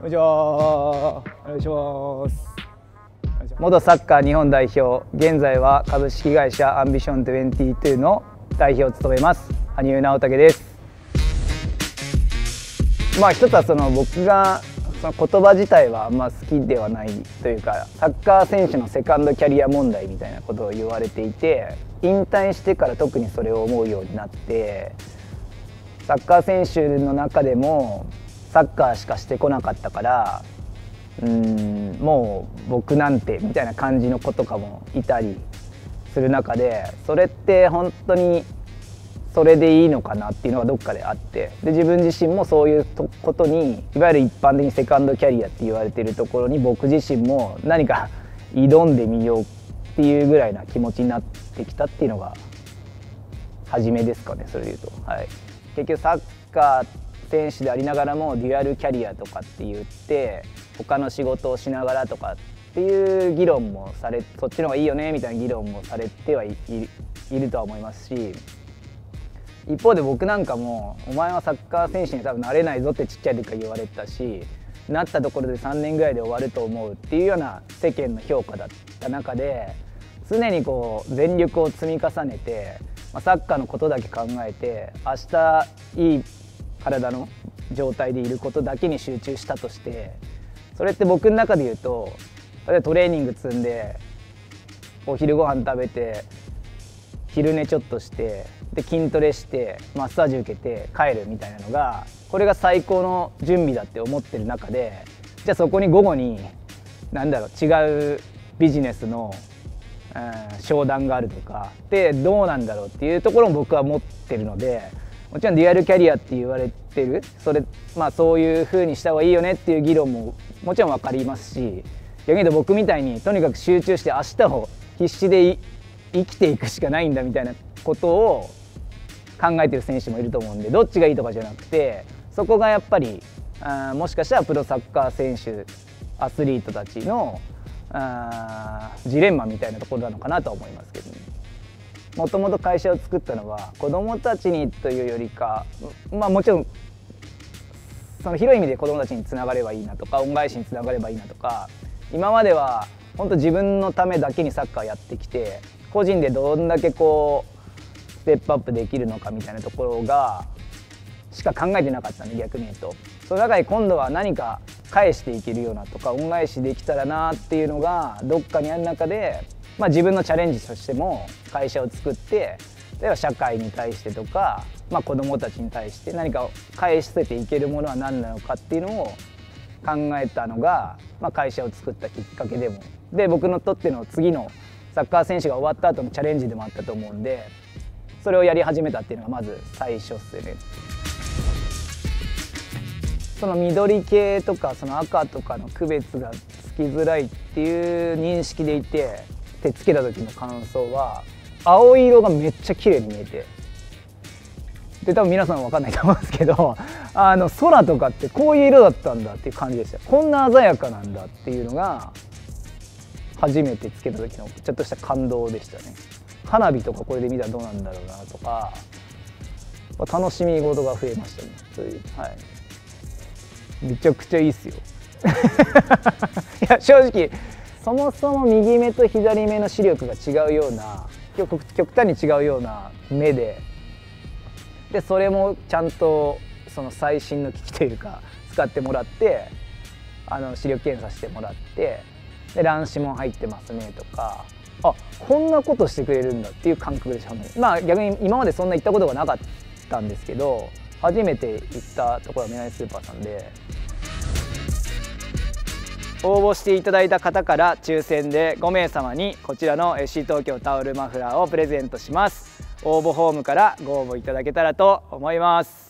こんにちは。お願いします。元サッカー日本代表、現在は株式会社アンビション22の代表を務めます羽生直武です。一つは僕がその言葉自体はあんま好きではないというか、サッカー選手のセカンドキャリア問題みたいなことを言われていて、引退してから特にそれを思うようになって、サッカー選手の中でもサッカーしかしてこなかったから、もう僕なんてみたいな感じの子とかもいたりする中で、それって本当にそれでいいのかなっていうのがどっかであって、で自分自身もそういうことに、いわゆる一般的にセカンドキャリアって言われているところに僕自身も何か挑んでみようっていうぐらいな気持ちになってきたっていうのが初めですかね。それでいうと、結局サッカー選手でありながらもデュアルキャリアとかって言って他の仕事をしながらとかっていう議論もされ、そっちの方がいいよねみたいな議論もされてはいるとは思いますし、一方で僕なんかもお前はサッカー選手に多分なれないぞってちっちゃい時から言われたし、なったところで3年ぐらいで終わると思うっていうような世間の評価だった中で、常に全力を積み重ねて、サッカーのことだけ考えて明日いい体の状態でいることだけに集中したとして、それって僕の中で言うと、トレーニング積んでお昼ご飯食べて昼寝ちょっとしてで筋トレしてマッサージ受けて帰るみたいなのが、これが最高の準備だって思ってる中で、じゃあそこに午後に違うビジネスの商談があるとかでどうなんだろうっていうところも僕は持ってるので、もちろんデュアルキャリアって言われてるそういう風にした方がいいよねっていう議論ももちろん分かりますし、逆に言うと僕みたいにとにかく集中して明日を必死で生きていくしかないんだみたいなことを考えてる選手もいると思うんで、どっちがいいとかじゃなくて、そこがやっぱりもしかしたらプロサッカー選手アスリートたちのジレンマみたいなところなのかなとは思いますけどね。もともと会社を作ったのは子どもたちにというよりか、もちろんその広い意味で子どもたちにつながればいいなとか、恩返しにつながればいいなとか、今までは本当自分のためだけにサッカーやってきて、個人でどんだけステップアップできるのかみたいなところがしか考えてなかったんで、逆に言うとその中で今度は何か返していけるようなとか恩返しできたらなっていうのがどっかにある中で、自分のチャレンジとしても会社を作って、例えば社会に対してとか、子どもたちに対して何か返せていけるものは何なのかっていうのを考えたのが、会社を作ったきっかけでもで、僕のとっての次のサッカー選手が終わった後のチャレンジでもあったと思うんで、それをやり始めたっていうのがまず最初っすよね。その緑系とかその赤とかの区別がつきづらいっていう認識でいて、手つけた時の感想は青色がめっちゃ綺麗に見えて、で多分皆さん分かんないと思うんですけど、空とかってこういう色だったんだっていう感じでした。こんな鮮やかなんだっていうのが初めてつけた時のちょっとした感動でしたね。花火とかこれで見たらどうなんだろうなとか、楽しみ事が増えましたね。そういう、めちゃくちゃいいっすよいや正直そもそも右目と左目の視力が違うような、極端に違うような目で、それもちゃんとその最新の機器というか使ってもらって、視力検査してもらって、で乱視も入ってますねとか、こんなことしてくれるんだっていう感覚でしたね。逆に今までそんな行ったことがなかったんですけど、初めて行ったところはメガネスーパーさんで、応募していただいた方から抽選で5名様にこちらの FC 東京タオルマフラーをプレゼントします。応募フォームからご応募いただけたらと思います。